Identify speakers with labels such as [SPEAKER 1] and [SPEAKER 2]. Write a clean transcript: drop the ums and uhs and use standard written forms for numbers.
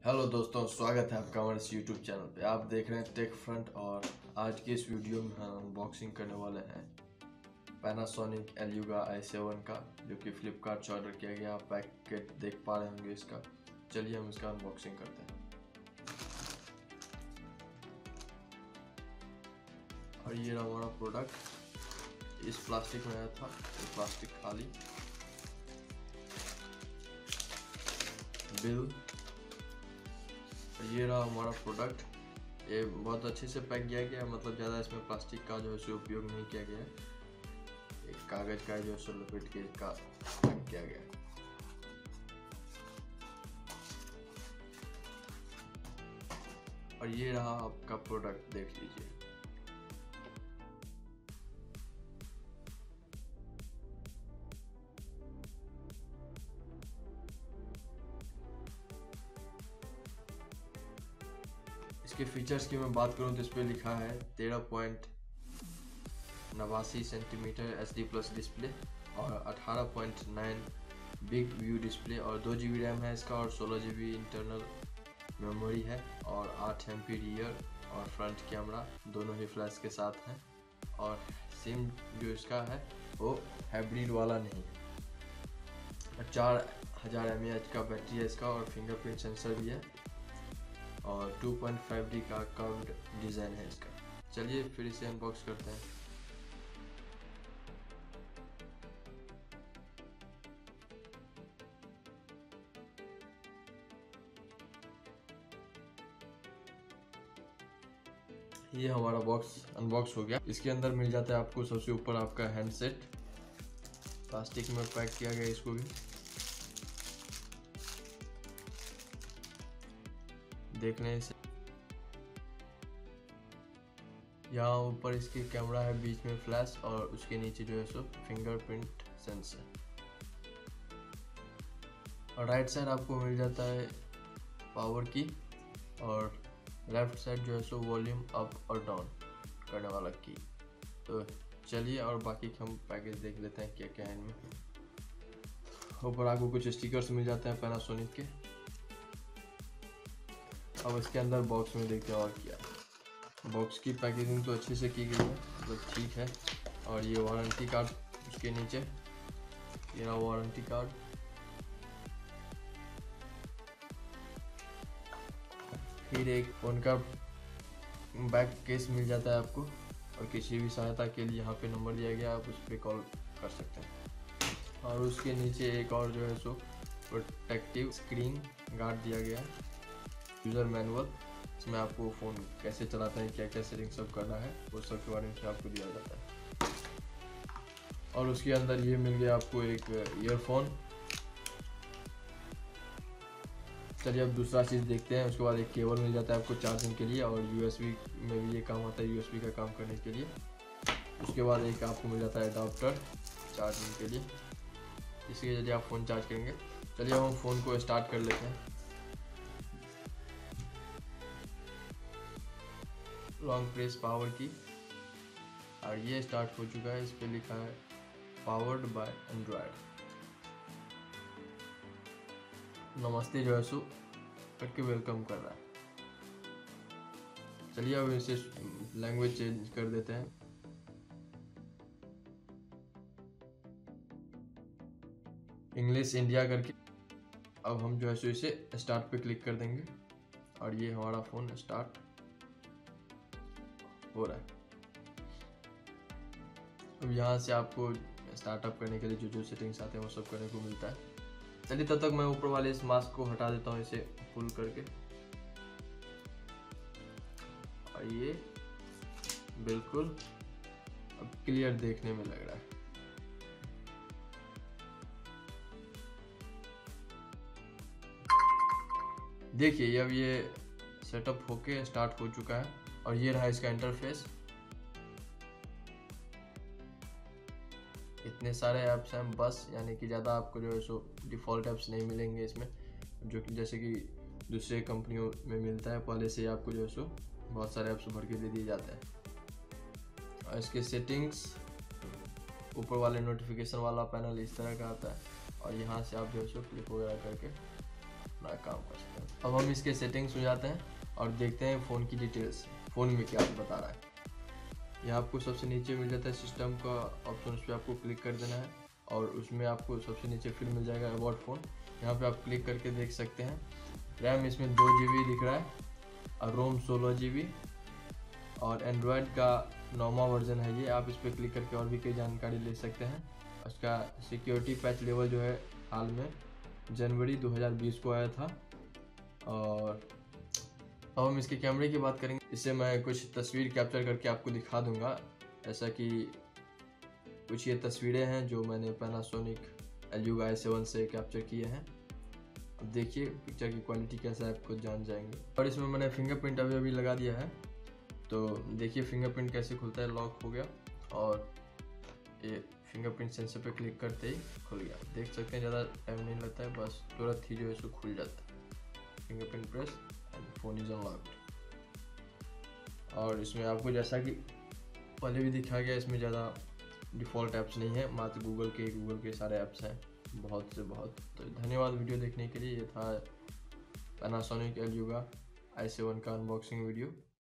[SPEAKER 1] Hello दोस्तों, स्वागत है आपका हमारे इस यूट्यूब चैनल पे। आप देख रहे हैं टेक फ्रंट और आज की इस वीडियो में हम अनबॉक्सिंग करने वाले हैं पैनासोनिक एल्यूगा i7 का, जो कि फ्लिपकार्ट से ऑर्डर किया गया। आप पैकेट देख पा रहे होंगे इसका। चलिए हम इसका अनबॉक्सिंग करते हैं। और ये रहा हमारा प्रोडक्ट। इस प्लास्टिक में आया था, ये प्लास्टिक खाली, बिल। ये रहा हमारा प्रोडक्ट। ये बहुत अच्छे से पैक किया गया है, मतलब ज़्यादा इसमें प्लास्टिक का जो है उपयोग नहीं किया गया है। एक कागज़ का जो है लपेट के इसका पैक किया गया है। और ये रहा आपका प्रोडक्ट, देख लीजिए। इसके फीचर्स की मैं बात करूं तो इस पर लिखा है 13.89 सेंटीमीटर HD प्लस डिस्प्ले और 18.9 बिग व्यू डिस्प्ले और 2 GB रैम है इसका और 16 GB इंटरनल मेमोरी है और 8 MP रियर और फ्रंट कैमरा दोनों ही फ्लैश के साथ हैं। और सिम जो इसका है वो हाइब्रिड वाला नहीं है। 4000 mAh का बैटरी है इसका और फिंगरप्रिंट सेंसर भी है और 2.5D का कर्व्ड डिज़ाइन है इसका। चलिए फिर इसे अनबॉक्स करते हैं। ये हमारा बॉक्स अनबॉक्स हो गया। इसके अंदर मिल जाता है आपको सबसे ऊपर आपका हैंडसेट, प्लास्टिक में पैक किया गया इसको भी देखने से। यहाँ ऊपर इसकी कैमरा है, बीच में फ्लैश और उसके नीचे जो है सो फिंगरप्रिंट सेंसर। और राइट साइड आपको मिल जाता है पावर की और लेफ्ट साइड जो है सो वॉल्यूम अप और डाउन करने वाला की। तो चलिए और बाकी हम पैकेज देख लेते हैं क्या क्या है इनमें। ऊपर आपको कुछ स्टिकर्स मिल जाते हैं पैनासोनिक के। अब इसके अंदर बॉक्स में देखते हैं और क्या। बॉक्स की पैकेजिंग तो अच्छे से की गई है, मतलब ठीक है। और ये वारंटी कार्ड उसके नीचे, ये रहा वारंटी कार्ड। फिर एक फ़ोन का बैक केस मिल जाता है आपको और किसी भी सहायता के लिए यहाँ पे नंबर दिया गया, आप उस पर कॉल कर सकते हैं। और उसके नीचे एक और जो है सो प्रोटेक्टिव स्क्रीन गार्ड दिया गया है, यूज़र मैनुअल। इसमें आपको फ़ोन कैसे चलाते हैं, क्या क्या सेटिंग सब करना है, वो सब के बारे में आपको दिया जाता है। और उसके अंदर ये मिल गया आपको एक ईयरफोन। चलिए अब दूसरा चीज़ देखते हैं। उसके बाद एक केबल मिल जाता है आपको चार्जिंग के लिए और USB में भी ये काम आता है, USB का काम करने के लिए। उसके बाद एक आपको मिल जाता है अडाप्टर चार्जिंग के लिए, इसके जरिए आप फ़ोन चार्ज करेंगे। चलिए हम फ़ोन को स्टार्ट कर लेते हैं। लॉन्ग प्रेस पावर की और ये स्टार्ट हो चुका है। इस पर लिखा है पावर्ड बाय एंड्रॉयड। नमस्ते जो है सो करके वेलकम कर रहा है। चलिए अब इसे लैंग्वेज चेंज कर देते हैं। इंग्लिश इंडिया करके अब हम जो है सो इसे स्टार्ट पे क्लिक कर देंगे और ये हमारा फ़ोन स्टार्ट हो रहा है। अब यहाँ से आपको स्टार्टअप करने के लिए जो जो सेटिंग्स आते हैं वो सब करने को मिलता है। चलिए तब तक मैं ऊपर वाले इस मास्क को हटा देता हूँ, इसे पुल करके। और ये बिल्कुल अब क्लियर देखने में लग रहा है। देखिए अब ये सेटअप होके स्टार्ट हो चुका है और ये रहा इसका इंटरफेस। इतने सारे ऐप्स हैं बस, यानी कि ज़्यादा आपको जो है सो डिफ़ॉल्ट ऐप्स नहीं मिलेंगे इसमें, जो कि जैसे कि दूसरे कंपनियों में मिलता है। पहले से आपको जो है सो बहुत सारे ऐप्स भर के दे दिए जाते हैं। और इसके सेटिंग्स ऊपर वाले नोटिफिकेशन वाला पैनल इस तरह का आता है और यहाँ से आप जो है सो क्लिक वगैरह करके अपना काम कर सकते हैं। अब हम इसके सेटिंग्स में जाते हैं और देखते हैं फ़ोन की डिटेल्स, फ़ोन में क्या बता रहा है। यहाँ आपको सबसे नीचे मिल जाता है सिस्टम का ऑप्शन, उस पर आपको क्लिक कर देना है और उसमें आपको सबसे नीचे फिर मिल जाएगा अबाउट फ़ोन। यहाँ पे आप क्लिक करके देख सकते हैं रैम इसमें 2 GB दिख रहा है और रोम 16 GB और एंड्रॉयड का 9वां वर्जन है ये। आप इस पर क्लिक करके और भी कई जानकारी ले सकते हैं। उसका सिक्योरिटी पैच लेवल जो है हाल में जनवरी 2020 को आया था। और अब हम इसके कैमरे की बात करेंगे। इससे मैं कुछ तस्वीर कैप्चर करके आपको दिखा दूंगा, ऐसा कि कुछ ये तस्वीरें हैं जो मैंने पैनासोनिक एल्यूगा i7 से कैप्चर किए हैं। अब देखिए पिक्चर की क्वालिटी कैसा है, आप खुद जान जाएंगे। और इसमें मैंने फिंगरप्रिंट अभी लगा दिया है, तो देखिए फिंगरप्रिंट कैसे खुलता है। लॉक हो गया और ये फिंगरप्रिंट सेंसर पे क्लिक करते ही खुल गया। देख सकते हैं ज़्यादा टाइम नहीं लगता है, बस तुरंत ही जो है इसको खुल जाता है। Fingerprint press and phone is unlocked. और इसमें आपको जैसा कि पहले भी दिखाया गया, इसमें ज़्यादा डिफ़ॉल्ट ऐप्स नहीं है, मात्र गूगल के सारे ऐप्स हैं, बहुत से बहुत। तो धन्यवाद वीडियो देखने के लिए। ये था पैनासोनिक एल्यूगा i7 का अनबॉक्सिंग वीडियो।